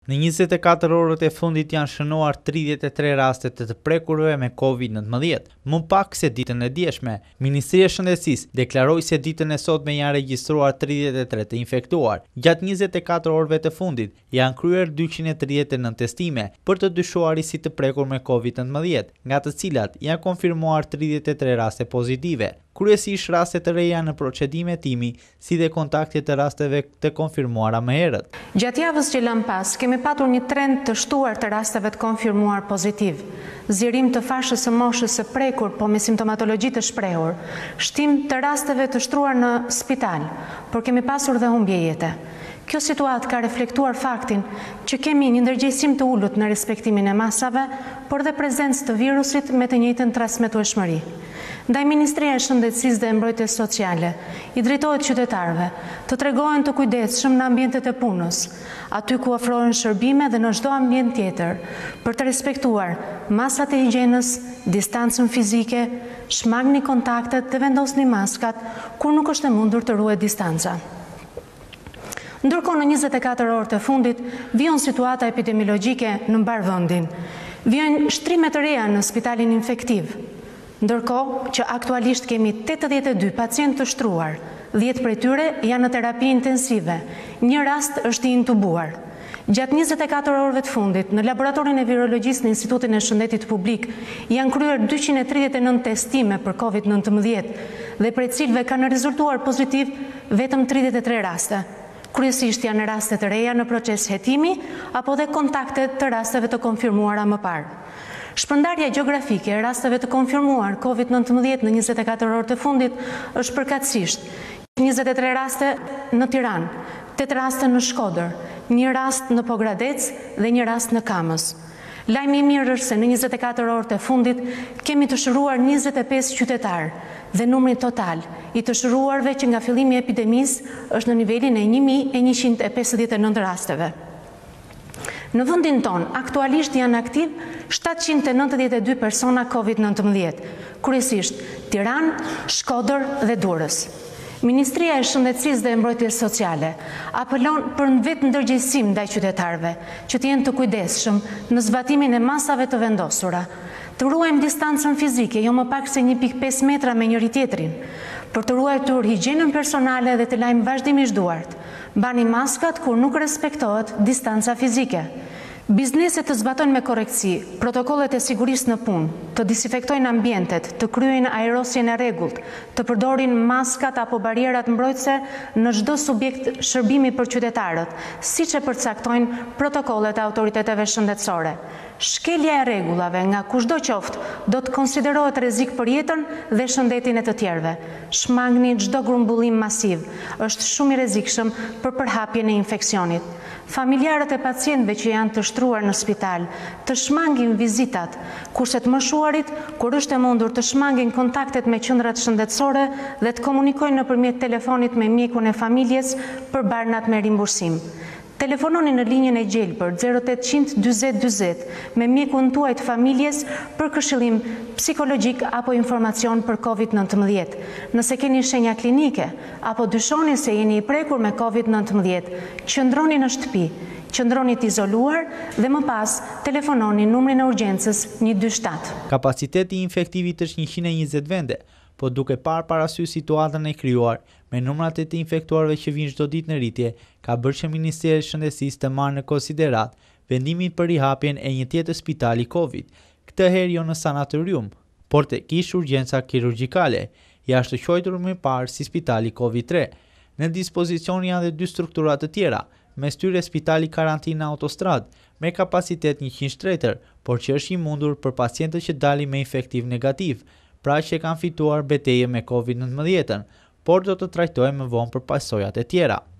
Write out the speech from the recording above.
Në 24 orët e fundit janë shënuar 33 raste të prekurve me COVID-19, më pak se ditën e djeshme. Ministria e Shëndetësisë deklaroi se ditën e sotme janë regjistruar 33 të infektuar. Gjatë 24 orëve të fundit janë kryer 239 testime për të dyshuarit si të prekur me COVID-19, nga të cilat janë konfirmuar 33 raste pozitive. Kryesisht raste të reja në procedime timi, si dhe kontakte të rasteve të konfirmuara më herët. Gjatë javës që lëm pas, kemi patur një trend të shtuar të rasteve të konfirmuar pozitiv. Zgjerim të fashës së moshës së prekur, po me simptomatologji të shprehur. Shtim të rasteve të shtruar në spital, por kemi pasur dhe humbje jete. Kjo situatë ka reflektuar faktin që kemi një ndërgjegjësim të ulët në respektimin e masave, por dhe prezencë të virusit me të njëjtën transmetueshmëri. Ndaj Ministria e Shëndetësisë dhe Mbrojtjes Sociale i drejtohet qytetarëve të tregohen të kujdesshëm në ambientet e punës, aty ku ofrohen shërbime dhe në çdo ambient tjetër, për të respektuar masat e higjienës, distancën fizike, shmangni kontaktet dhe vendosni maskat kur nuk është e mundur të ruhet distanca. Ndërkohë në 24 orët e fundit vijon situata epidemiologjike në mbar vendin. Vijnë shtrime të reja në spitalin infektiv. Ndërkohë që aktualisht kemi 82 pacientë të shtruar, 10 prej tyre janë në terapi intensive, një rast është i intubuar. Gjatë 24 orëve të fundit, në laboratorin e virologjisë në Institutin e Shëndetit Publik, janë kryer 239 testime për COVID-19 dhe prej cilëve kanë rezultuar pozitiv vetëm 33 raste. Kryesisht janë raste të reja në proces hetimi apo dhe kontakte të rasteve të konfirmuara më parë. Shpërndarja gjeografike e rasteve të konfirmuar COVID-19 në 24 orët e fundit është përkatësisht 23 raste në Tiranë, 8 raste në Shkodër, 1 rast në Pogradec dhe 1 rast në Kamës. Lajmi i mirë është se në 24 orët e fundit kemi të shëruar 25 qytetarë dhe numri total i të shëruarve që nga fillimi i epidemisë është në nivelin e 1159 rasteve. Në vendin ton, aktualisht janë aktiv 792 persona COVID-19, kryesisht Tiranë, Shkodër dhe Durrës. Ministria e Shëndetësisë dhe Mbrojtjes Sociale apelon për një vetë ndërgjegjësim ndaj qytetarëve, që të jenë të kujdesshëm në zbatimin e masave të vendosura, të ruajmë distancën fizike, jo më pak se 1.5 metra me njëri tjetrin, për të ruajtur higjienën personale dhe të lajmë vazhdimisht duart. Bani maskat kur nuk respektohet distanca fizike. Bizneset të zbatojnë me korrektësi protokollet e sigurisë në punë, të disinfektojnë ambientet, të kryejnë aerosjen e rregullt, të përdorin maskat apo barierat mbrojtëse në çdo subjekt shërbimi për qytetarët, siç e përcaktojnë protokollet e autoriteteve shëndetësore. Shkelja e rregullave nga kushdo qoftë do të konsiderohet rrezik për jetën dhe shëndetin e të tjerëve. Shmangni çdo grumbullim masiv, është shumë i rrezikshëm për përhapjen e infeksionit. Familjarët e pacientëve që janë të shtruar në spital të shmangin vizitat, kurse të moshuarit, kur është e mundur, të shmangin kontaktet me qendrat shëndetësore dhe të komunikojnë nëpërmjet telefonit me mjekun e familjes për barnat me rimbursim. Telefononi në linjën e gjelbër 0800 40 40 me mjekun tuaj të familjes për këshillim psikologjik apo informacion për COVID-19. Nëse keni shenja klinike apo dyshoni se jeni i prekur me COVID-19, qëndroni në shtëpi, qëndroni të izoluar dhe më pas telefononi numrin e urgjencës 127. Kapaciteti infektivit është 120 vende, po duke parë parasysh situatën e krijuar me numrat e të infektuarve që vijnë çdo ditë në rritje, ka bërë që Ministria e Shëndetësisë të marrë në konsiderat vendimin për rihapjen e një tjetër spitali Covid, këtë herë jo në sanatorium, por tek ish urgjenca kirurgjikale, jashtë quajtur më parë si spitali Covid-3. Në dispozicion janë dhe 2 struktura të tjera, mes tyre spitali karantinë autostrad me kapacitet 100 shtretër, por që është i mundur për pacientët që dalin me infektiv negativ, pra që kanë fituar betejë me COVID-19, por do të trajtohen më vonë për pasojat e tjera.